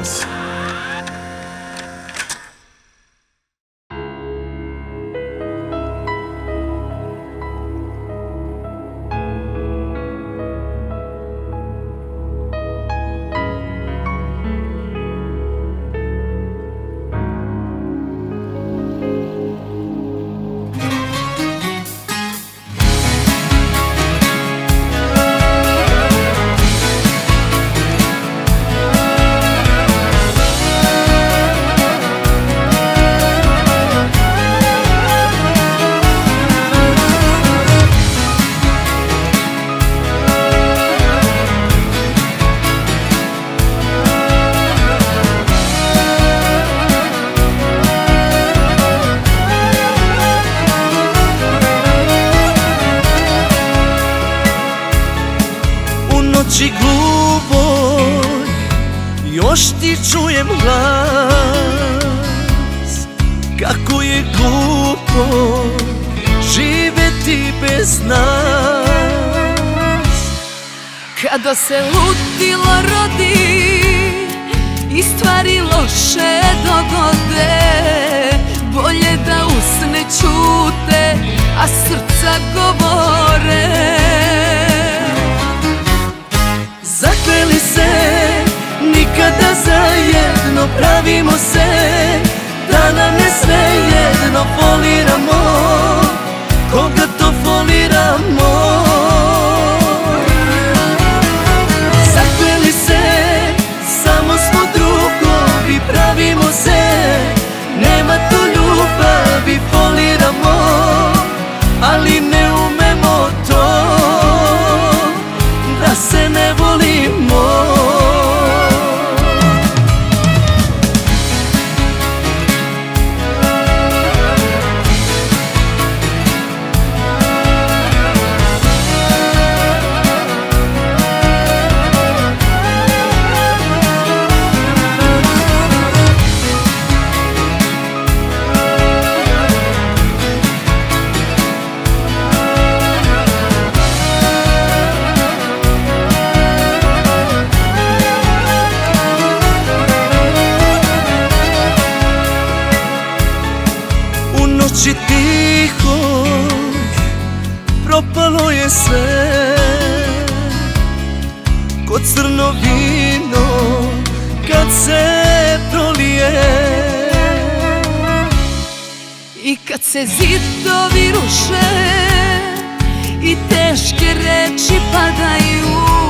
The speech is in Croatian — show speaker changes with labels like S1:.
S1: Blues.
S2: noći gluboj još ti čujem glas. Kako je glupo živeti bez nas.
S3: Kada se ludilo rodi i stvari loše dogode, bolje da usne ćute, a srca govore.
S2: Zakleli se, nikada zajedno pravimo se, da nam je svejedno, foliramo, koga to foliramo. Zakleli se, samo smo drugovi, pravimo se, nema tu ljubavi, foliramo, ali ne umemo to, da se ne volimo. Noći tiho propalo je sve, ko crno vino kad se prolije.
S3: I kad se zidovi ruše i teške reči padaju,